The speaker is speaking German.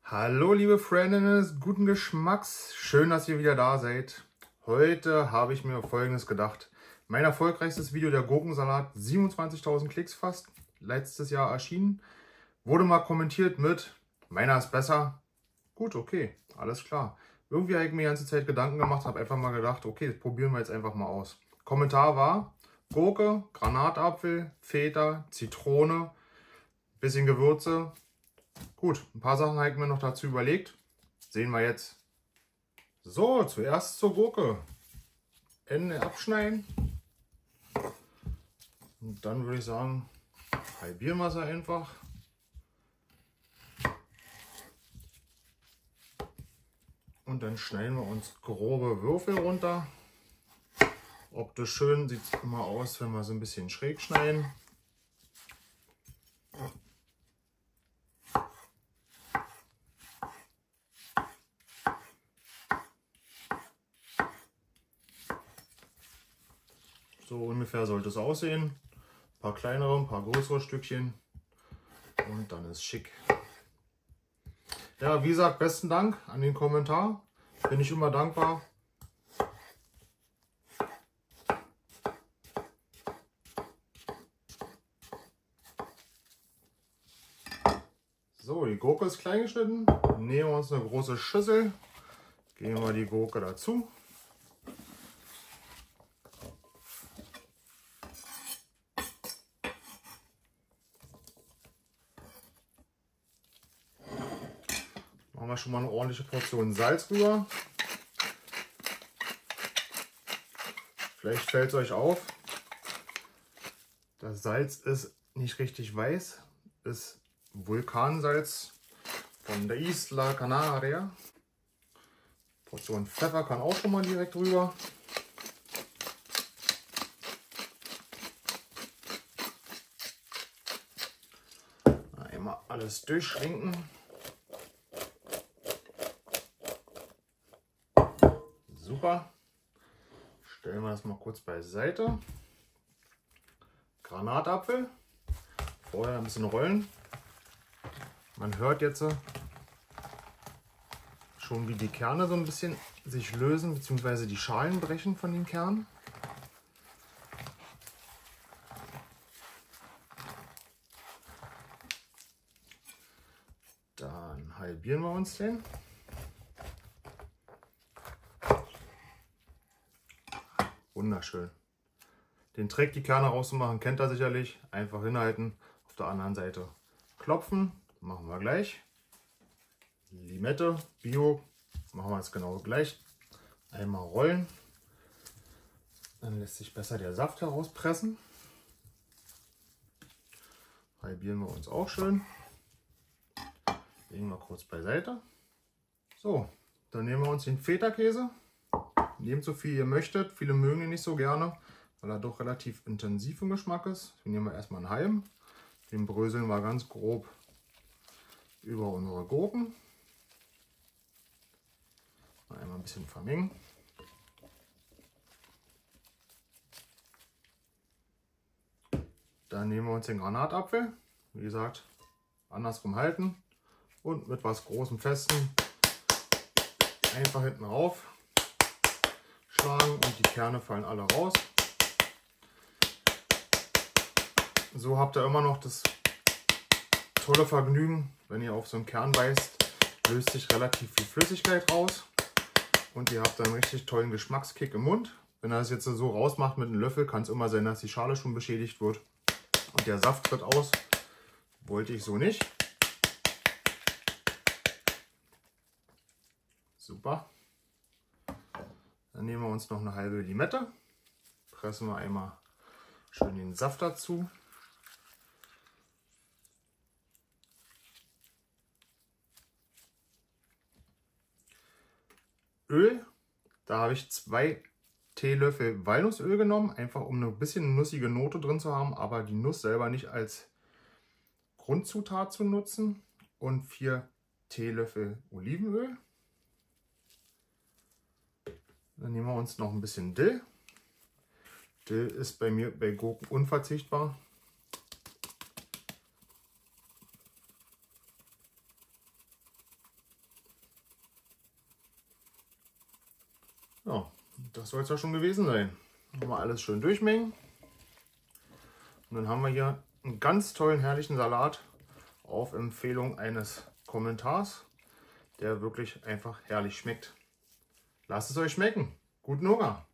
Hallo liebe Freundinnen, guten Geschmacks, schön, dass ihr wieder da seid. Heute habe ich mir Folgendes gedacht. Mein erfolgreichstes Video, der Gurkensalat, 27.000 Klicks fast, letztes Jahr erschienen. Wurde mal kommentiert mit, meiner ist besser. Gut, okay, alles klar. Irgendwie habe ich mir die ganze Zeit Gedanken gemacht, habe einfach mal gedacht, okay, das probieren wir jetzt einfach mal aus. Kommentar war, Gurke, Granatapfel, Feta, Zitrone, bisschen Gewürze. Gut, ein paar Sachen habe ich mir noch dazu überlegt. Sehen wir jetzt. So, zuerst zur Gurke. Ende abschneiden. Und dann würde ich sagen, halbieren wir sie einfach. Und dann schneiden wir uns grobe Würfel runter. Optisch schön sieht es immer aus, wenn wir so ein bisschen schräg schneiden. So ungefähr sollte es aussehen. Ein paar kleinere, ein paar größere Stückchen. Und dann ist schick. Ja, wie gesagt, besten Dank an den Kommentar. Bin ich immer dankbar. So, die Gurke ist klein geschnitten. Nehmen wir uns eine große Schüssel. Geben wir die Gurke dazu. Machen wir schon mal eine ordentliche Portion Salz rüber. Vielleicht fällt es euch auf, das Salz ist nicht richtig weiß, ist Vulkansalz von der Isla Canaria. Portion Pfeffer kann auch schon mal direkt rüber. Einmal alles durchschwenken. Super. Stellen wir das mal kurz beiseite. Granatapfel. Vorher ein bisschen rollen. Man hört jetzt schon, wie die Kerne so ein bisschen sich lösen, beziehungsweise die Schalen brechen von den Kernen. Dann halbieren wir uns den. Wunderschön. Den Trick, die Kerne rauszumachen, kennt ihr sicherlich. Einfach hinhalten, auf der anderen Seite klopfen. Machen wir gleich. Limette, Bio, machen wir jetzt genau gleich. Einmal rollen. Dann lässt sich besser der Saft herauspressen. Halbieren wir uns auch schön. Legen wir kurz beiseite. So, dann nehmen wir uns den Feta-Käse. Nehmt so viel ihr möchtet. Viele mögen ihn nicht so gerne, weil er doch relativ intensiv im Geschmack ist. Den nehmen wir erstmal einen halben. Den bröseln wir ganz grob über unsere Gurken. Einmal ein bisschen vermengen. Dann nehmen wir uns den Granatapfel. Wie gesagt, andersrum halten und mit was großem Festen einfach hinten rauf schlagen und die Kerne fallen alle raus. So habt ihr immer noch das tolle Vergnügen, wenn ihr auf so einen Kern beißt, löst sich relativ viel Flüssigkeit raus und ihr habt dann einen richtig tollen Geschmackskick im Mund. Wenn ihr das jetzt so rausmacht mit einem Löffel, kann es immer sein, dass die Schale schon beschädigt wird und der Saft tritt aus. Wollte ich so nicht. Super. Dann nehmen wir uns noch eine halbe Limette, pressen wir einmal schön den Saft dazu. Öl, da habe ich 2 Teelöffel Walnussöl genommen, einfach um ein bisschen nussige Note drin zu haben, aber die Nuss selber nicht als Grundzutat zu nutzen. Und 4 Teelöffel Olivenöl. Dann nehmen wir uns noch ein bisschen Dill. Dill ist bei mir bei Gurken unverzichtbar. Ja, das soll es ja schon gewesen sein. Nochmal alles schön durchmengen. Und dann haben wir hier einen ganz tollen, herrlichen Salat auf Empfehlung eines Kommentars, der wirklich einfach herrlich schmeckt. Lasst es euch schmecken. Guten Hunger!